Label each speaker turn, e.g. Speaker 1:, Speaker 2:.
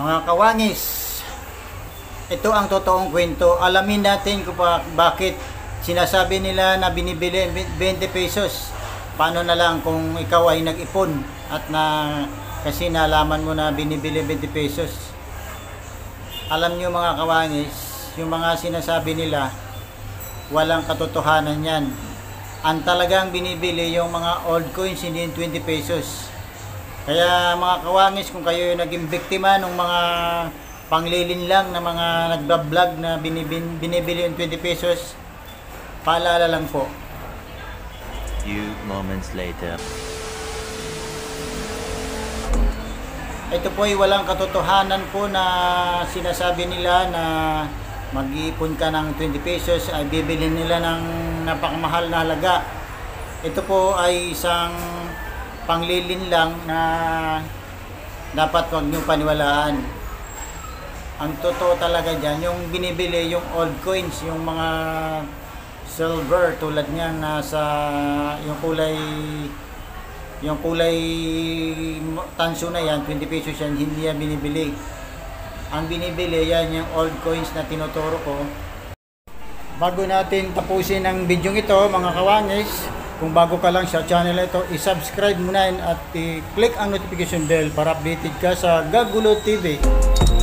Speaker 1: Mga kawangis, ito ang totoong kwento. Alamin natin kung bakit sinasabi nila na binibili 20 pesos. Paano na lang kung ikaw ay nag-ipon at kasi nalaman mo na binibili 20 pesos. Alam nyo mga kawangis, yung mga sinasabi nila, walang katotohanan yan. Ang talagang binibili yung mga old coins, hindi yung 20 pesos. Kaya mga kawangis, kung kayo yung naging biktima ng mga panglilin lang na mga nagbablog na binibili yung 20 pesos, paalala lang po.
Speaker 2: Few moments later.
Speaker 1: Ito po ay walang katotohanan po na sinasabi nila na mag-iipon ka ng 20 pesos ay bibilhin nila ng napakamahal na halaga. Ito po ay isang panglilin lang na dapat wag nyo paniwalaan. Ang totoo talaga dyan, yung binibili, yung old coins, yung mga silver tulad niyan nasa yung kulay tanso na yan, 20 pesos yan, hindi yan binibili. Ang binibili yan yung old coins na tinuturo ko. Bago natin tapusin ang video ito mga kawangis, kung bago ka lang sa channel ito, i-subscribe mo na at i-click ang notification bell para updated ka sa Gagulo TV.